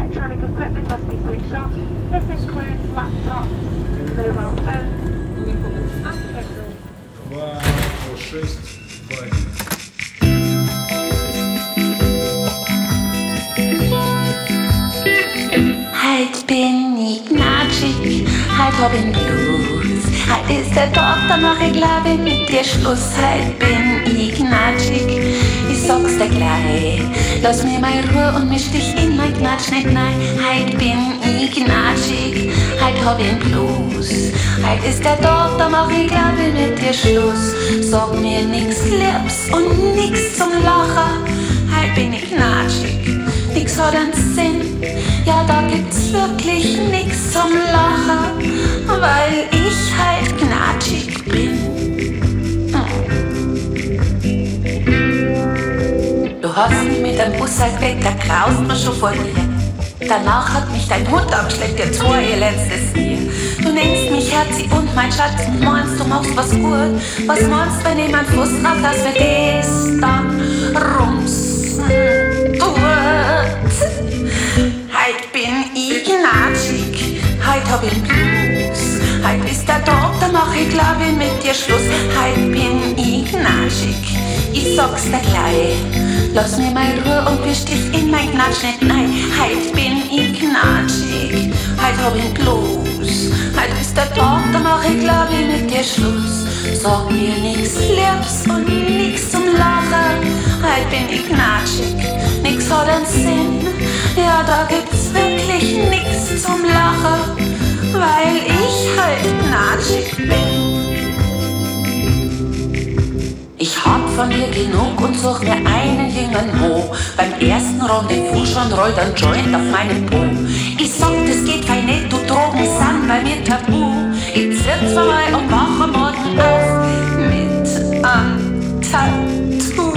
electronic equipment must be switched off. This includes laptops, mobile phones, and cameras. 2 по 6 баней. Halt bin ich gnatschig, halt hab ich Blues. Halt ist der Doktor, mach ich glaub ich mit dir Schluss. Halt bin ich gnatschig, ich sag's dir gleich. Lass mir mal Ruhe und misch dich in mein Gnatsch nicht nein. Halt bin ich gnatschig, halt hab ich Blues. Halt ist der Doktor, mach ich glaub ich mit dir Schluss. Sag mir nix Liebs und nix zum Lachen. Halt bin ich gnatschig, nix hat einen Sinn. Ja, da gibt's wirklich nix zum Lachen, weil ich halt gnatschig bin. Du hast mich mit dem Bus halt weg, da graust mir schon vor dir. Danach hat mich dein Hund abgeschleckt, jetzt war ihr letztes Bier. Du nennst mich Herzi und mein Schatz und meinst, du machst was gut. Was meinst, wenn jemand Fuß drauf, dass wir das dann rumsen tut? Heut bin ich gnatschig, heut hab ich Blues. Heut ist der Tag, da mach ich glaub ich mit dir Schluss. Heut bin ich gnatschig, ich sag's dir gleich. Lass mir mal Ruhe und wisch dich in mein Gnatsch nicht nein. Heut bin ich gnatschig, heut hab ich Blues. Heut ist der Tag, da mach ich glaub ich mit dir Schluss. Sag mir nix Liebs und nix zum Lachen. Heut bin ich gnatschig, nix hat einen Sinn. Ja, da gibt's wirklich nix zum Lachen, weil ich halt gnatschig bin. Ich hab von dir genug und such mir einen jungen Ho. Beim ersten Rendezvous schon rollt ein Joint auf meinen Po. Ich sag, das geht fein nicht, du Drogen sind bei mir tabu. Ich zirk vorbei und wache morgen auf mit einem Tattoo.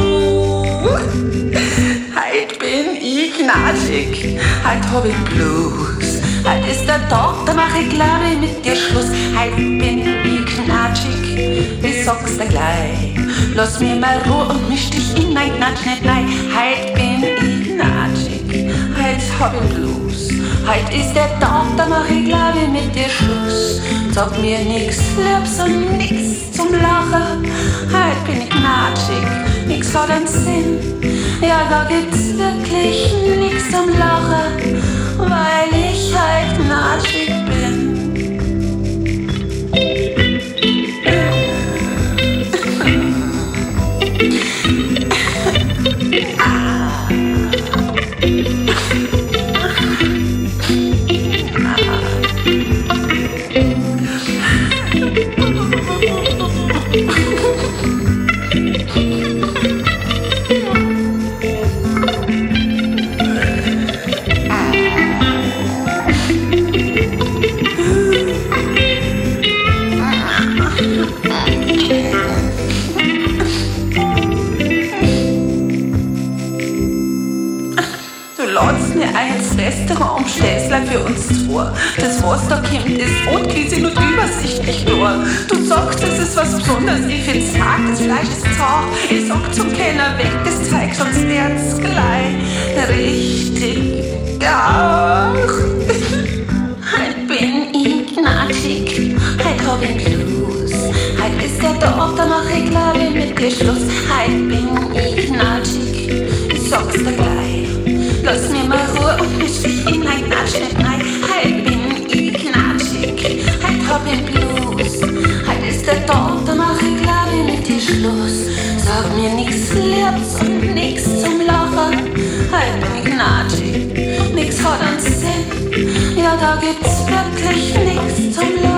Heut bin ich gnatschig, heut hab ich Blues. Heut ist der Tag, da mach ich glaub ich mit dir Schluss. Heut bin ich gnatschig, ich sag's dir gleich. Lass mir mal Ruhe und misch dich in mein Gnatsch nicht nein. Heut bin ich gnatschig, heut hab ich Blues. Heut ist der Tag, da mach ich glaub ich mit dir Schluss. Sag mir nix Liebs und nix zum Lachen. Heut bin ich gnatschig, nix hat einen Sinn. Ja, da gibt's wirklich nix zum Lachen, weil ich halt gnatschig bin. Restaurant und Stäsler für uns zwei. Das, was da kommt, ist ungewiesen und übersichtlich nur. Du sagst, es ist was Besonderes, ich find's hart, das Fleisch ist zart. Ich sag zum Kellner weg, das Zeug, sonst werd's gleich richtig gar. Heut bin ich gnatschig, heut hab ich Blues. Heut ist der Tag, da mach ich glaub ich mit dir Schluss. Heut bin ich gnatschig, ich sag's dir gleich. Lass mir mal Ruhe und misch dich in mein Gnatsch nicht rein. Heut bin ich gnatschig, heut hab ich Blues. Heut ist der Tag, da mach ich glaub ich mit dir Schluss. Sag mir nix Liebs und nix zum Lachen. Heut bin ich gnatschig, nix hat einen Sinn. Ja, da gibt's wirklich nix zum Lachen.